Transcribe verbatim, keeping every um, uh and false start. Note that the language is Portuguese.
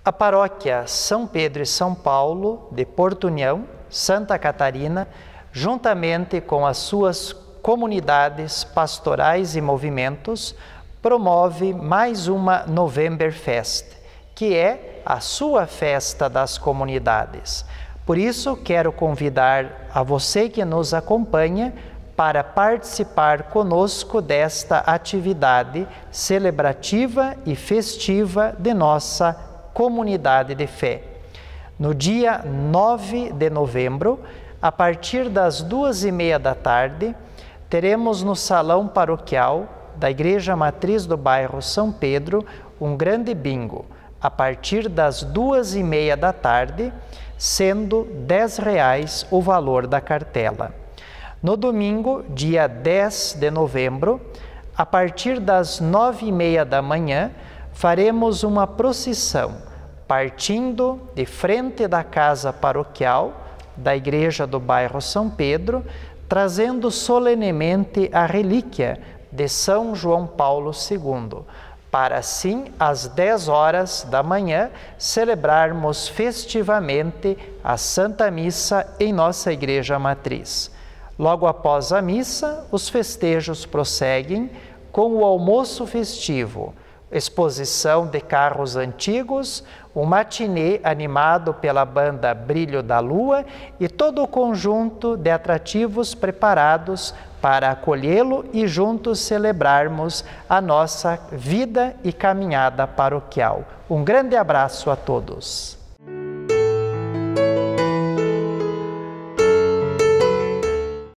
A paróquia São Pedro e São Paulo de Porto União, Santa Catarina, juntamente com as suas comunidades pastorais e movimentos, promove mais uma Novemberfest, que é a sua festa das comunidades. Por isso, quero convidar a você que nos acompanha para participar conosco desta atividade celebrativa e festiva de nossa comunidade de fé. No dia nove de novembro, a partir das duas e meia da tarde, teremos no salão paroquial da Igreja Matriz do bairro São Pedro um grande bingo, a partir das duas e meia da tarde, sendo dez reais o valor da cartela. No domingo, dia dez de novembro, a partir das nove e meia da manhã, faremos uma procissão, partindo de frente da casa paroquial da Igreja do bairro São Pedro, trazendo solenemente a relíquia de São João Paulo segundo, para assim, às dez horas da manhã, celebrarmos festivamente a Santa Missa em nossa Igreja Matriz. Logo após a missa, os festejos prosseguem com o almoço festivo, exposição de carros antigos, um matinê animado pela banda Brilho da Lua e todo o conjunto de atrativos preparados para acolhê-lo e juntos celebrarmos a nossa vida e caminhada paroquial. Um grande abraço a todos.